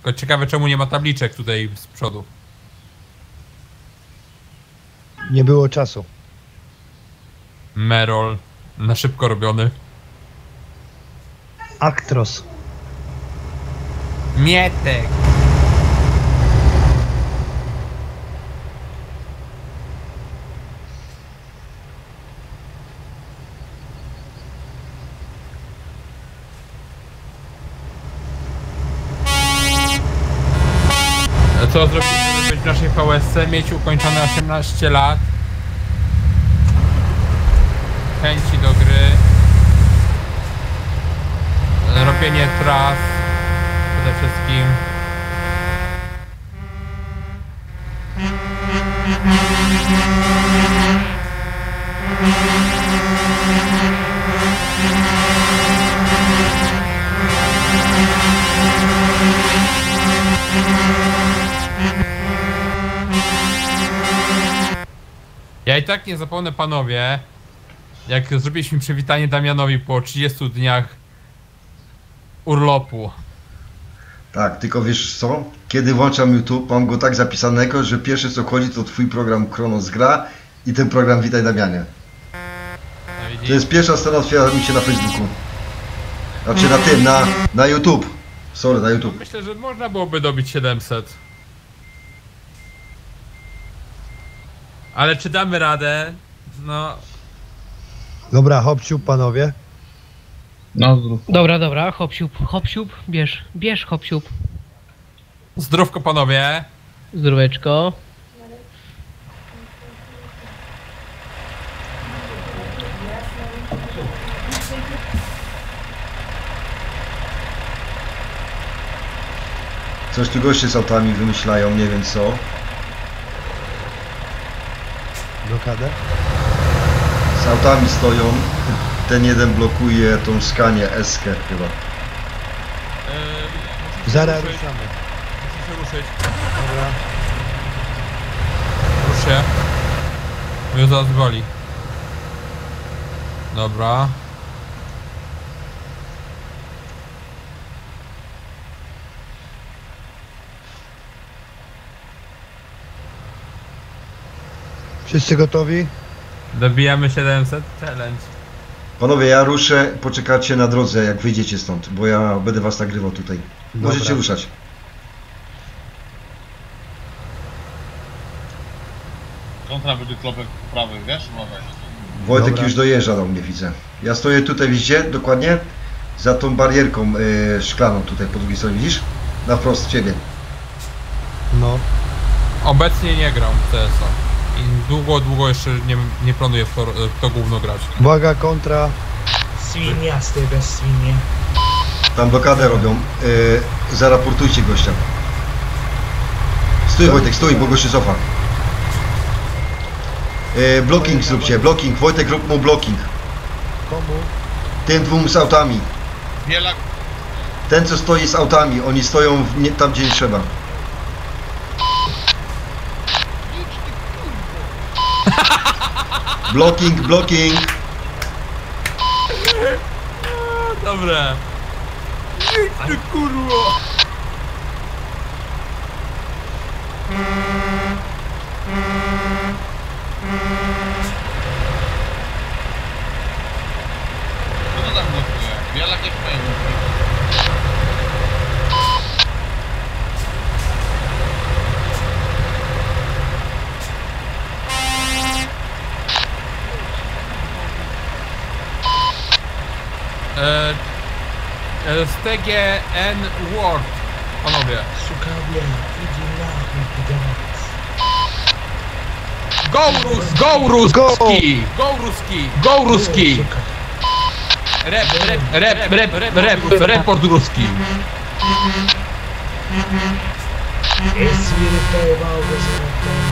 Tylko ciekawe, czemu nie ma tabliczek tutaj z przodu. Nie było czasu. Merol. Na szybko robiony. Aktros. Mietek. Co zrobić, żeby być w naszej VSC? Mieć ukończone 18 lat. Chęci do gry. Robienie tras. Przede wszystkim. Ja i tak nie zapomnę, panowie, jak zrobiliśmy przywitanie Damianowi po 30 dniach urlopu. Tak, tylko wiesz co? Kiedy włączam YouTube, mam go tak zapisanego, że pierwsze co chodzi to twój program Kronos gra i ten program Witaj Damianie. No To jest pierwsza strona, otwiera mi się na Facebooku. Znaczy na tym, na YouTube. Sorry, na YouTube. Myślę, że można byłoby dobić 700. Ale czy damy radę? No... Dobra, hopciu, panowie. No zrób. Dobra, hop siup, bierz hop siup. Zdrówko, panowie. Zdróweczko. Coś tu goście z autami wymyślają, nie wiem co. Blokadę. Z autami stoją. Ten jeden blokuje tą Scanię S-kę chyba. Zaraz ruszamy. Muszę się ruszyć. Dobra. Rusz się. Mnie zaraz boli. Dobra. Wszyscy gotowi? Dobijamy 700. Challenge. Panowie, ja ruszę, poczekacie na drodze jak wyjdziecie stąd, bo ja będę was nagrywał tutaj. Możecie Dobra. ruszać. Kontra będzie klopek po prawej, wiesz? Może. Wojtek Dobra. już dojeżdża do mnie, widzę. Ja stoję tutaj, widzicie, dokładnie za tą barierką szklaną tutaj po drugiej stronie, widzisz? Na wprost w ciebie. No. Obecnie nie gram w CS-a. I długo jeszcze nie planuję w to gówno grać. Uwaga, kontra. Świnia z tego świnie. Tam blokadę robią. Zaraportujcie gościa. Stój Wojtek, stój, bo gość się cofa. Blocking zróbcie, blocking. Wojtek, rób mu blocking. Komu? Tym dwóm z autami. Bielak. Ten co stoi z autami, oni stoją tam gdzie nie trzeba. Blocking, blocking. Dobre. Ty kurwo. Kto to tam blokuje? Bielak nie powinien. STGN Word. Panowie. Sukawie, idzie na pidemas. Go Ruski! Go Ruski! Go Ruski! Report Ruski! Jest mi rytował go za to.